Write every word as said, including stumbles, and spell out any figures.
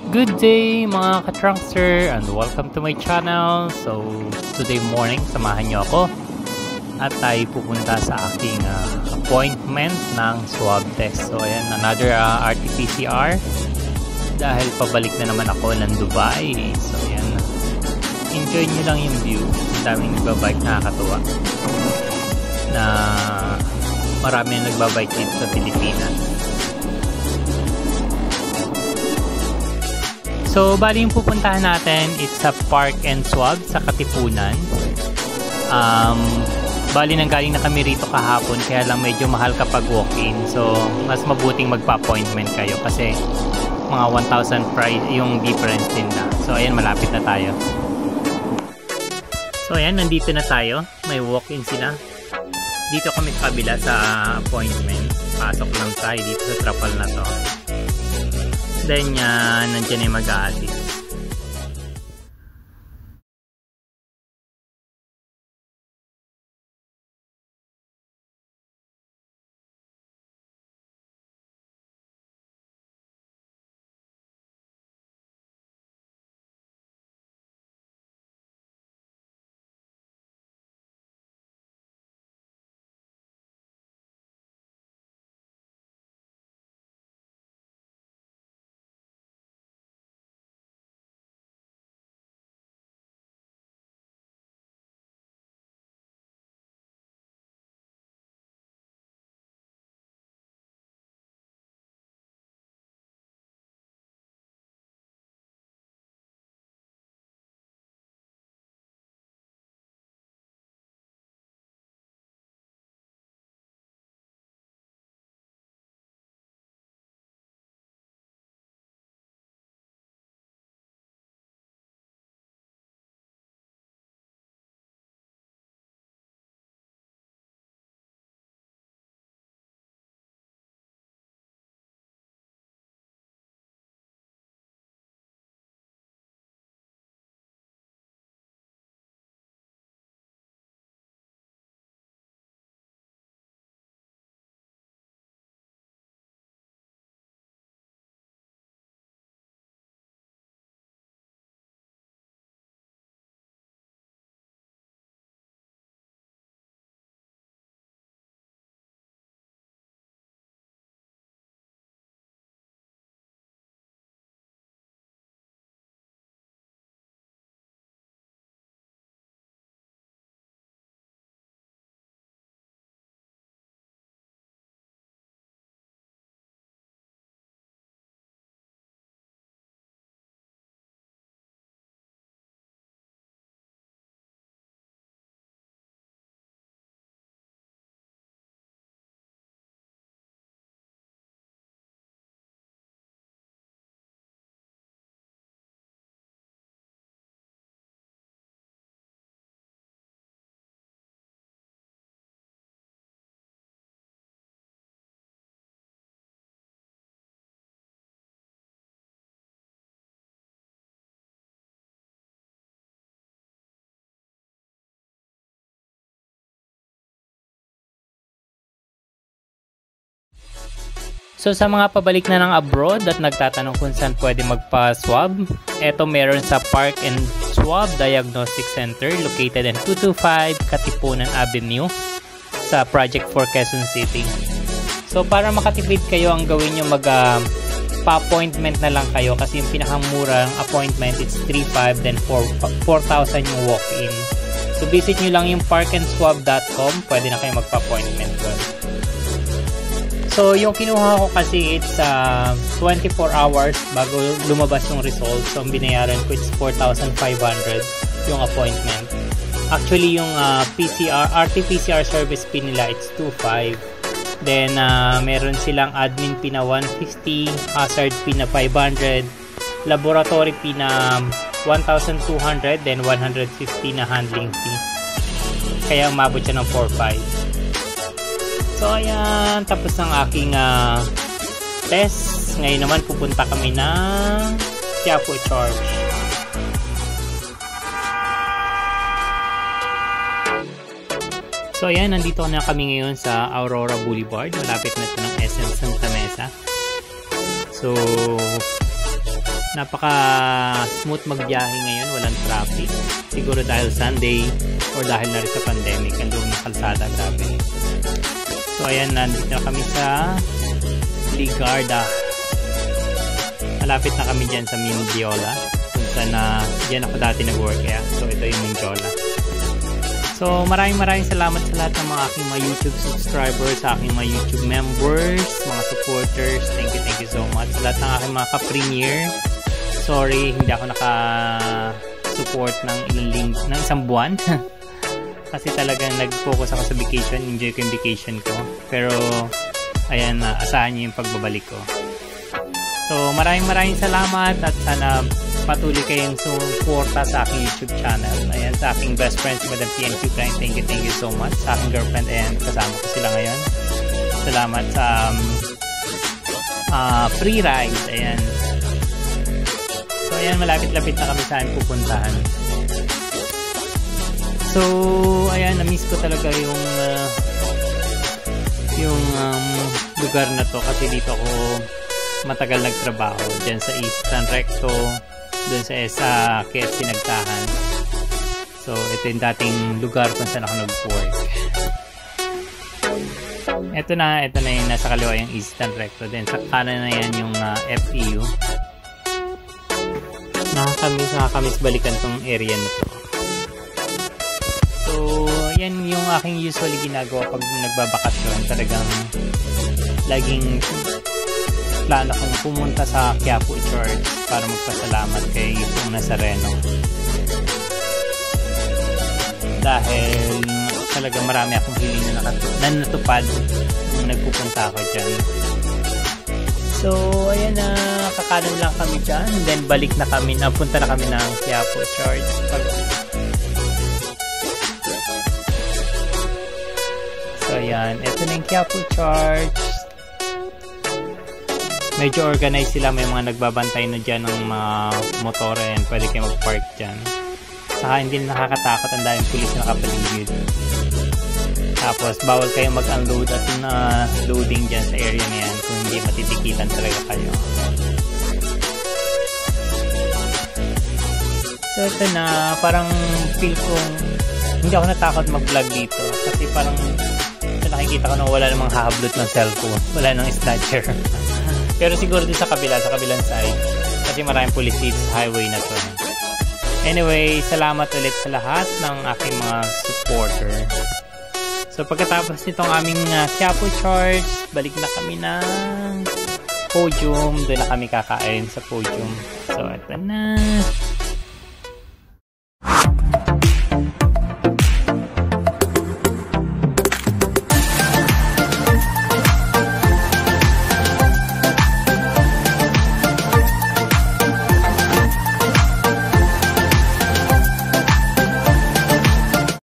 Good day mga ka-trunkster and welcome to my channel. So today morning samahan nyo ako at tayo pupunta sa aking uh, appointment ng swab test. So ayan, another uh, R T P C R dahil pabalik na naman ako ng Dubai. So ayan, enjoy nyo lang yung view. Ang daming nagbabike, nakakatuwa na marami na nagbabike dito sa Pilipinas. So, bali yung pupuntahan natin, it's sa Park and Swab sa Katipunan. Um, bali nang galing na kami rito kahapon, kaya lang medyo mahal kapag walk-in. So, mas mabuting magpa-appointment kayo kasi mga one thousand price yung difference din na. So, ayan, malapit na tayo. So, ayan, nandito na tayo. May walk-in sila. Dito kami sa kabila sa appointment. Pasok lang tayo dito sa trapal na to. Then yan, nandiyan ay mag-a-assist. So sa mga pabalik na ng abroad at nagtatanong kung saan pwede magpa-swab, eto meron sa Park and Swab Diagnostic Center located in two twenty-five Katipunan Avenue sa Project four Quezon City. So para makatipid kayo, ang gawin nyo mag uh, pa-appointment na lang kayo kasi yung pinakamurang appointment is three thousand five hundred then four thousand yung walk-in. So visit nyo lang yung park and swab dot com, pwede na kayo magpa-appointment doon. So, yung kinuha ko kasi it's uh, twenty-four hours bago lumabas yung result. So, ang binayaran ko it's four thousand five hundred yung appointment. Actually, yung uh, P C R, R T P C R service fee nila, it's two thousand five hundred. Then, uh, meron silang admin fee na one hundred fifty, hazard fee na five hundred, laboratory fee na one thousand two hundred, then one hundred fifty na handling fee. Kaya umabot siya ng four thousand five hundred. So ayan, tapos ng aking uh, test. Ngayon naman pupunta kami ng Quiapo Church. So ayan, nandito na kami ngayon sa Aurora Boulevard. Malapit na ito ng S M Santa Mesa. So Napaka smooth magbiyahe ngayon, walang traffic. Siguro dahil Sunday or dahil na rin sa pandemic, ang doon ng kalsada, grabe. So ayan, nandito na kami sa Ligarda. Malapit na kami dyan sa Mindiola, kung saan na dyan ako dati nag-work kaya. So ito yung Mindiola. So maraming maraming salamat sa lahat ng mga aking mga YouTube subscribers, sa aking mga YouTube members, mga supporters. Thank you, thank you so much. Sa lahat ng aking mga ka-premiere. Sorry, hindi ako naka-support ng ilang link ng isang buwan. Kasi talagang nag-focus ako sa vacation. Enjoy ko yung vacation ko. Pero, ayan na, asahan nyo yung pagbabalik ko. So, maraming maraming salamat at sana patuloy kayong suporta sa aking YouTube channel. Ayan, sa aking best friend, si Madam P M Q Prime. Thank you, thank you so much. Sa aking girlfriend, ayan, kasama ko sila ngayon. Salamat sa um, uh, free ride. Ayan. So, ayan, malapit-lapit na kami sa amin pupuntahan. So, ayan, na-miss ko talaga yung uh, yung um, lugar na to kasi dito ako matagal nagtrabaho. Diyan sa Eastern Recto, dun sa S A K F C Nagtahan. So, ito yung dating lugar kung saan ako nag-work. Ito na, ito na yung nasa kaliwa yung Eastern Recto. Then, sa kanan na yan yung uh, F E U. Nakakamiss, nakakamiss balikan tong area na to. So, yan yung aking usually ginagawa pag nagbabakasyon. Talagang laging plano kong pumunta sa Quiapo Church para magpasalamat kay Pong Nazareno. Dahil talaga marami akong hiling na, na natupad nung nagpupunta ako dyan. So, ayan na, kakanan lang kami dyan. Then, balik na kami, napunta na kami ng Quiapo Church. Pag... So, ayan, ito na yung Quiapo Church. Medyo organized sila, may mga nagbabantay na dyan ng mga motor and pwede kayo mag-park dyan. Saka hindi nakakatakot, ang daming pulis na nakapaligid. Tapos bawal kayong mag-unload at uh, loading dyan sa area na yan kung hindi matitikitan talaga kayo. So ito na, parang feel ko hindi ako natakot mag-vlog dito kasi parang nakikita ko na wala namang hahablot ng cellphone, wala nang snatcher. Pero siguro din sa kabila, sa kabilang side. Kasi maraming police dito sa highway na to. Anyway, salamat ulit sa lahat ng aking mga supporter. So pagkatapos nitong aming uh, Quiapo Church, balik na kami ng podium. Doon na kami kakain sa podium. So ito na.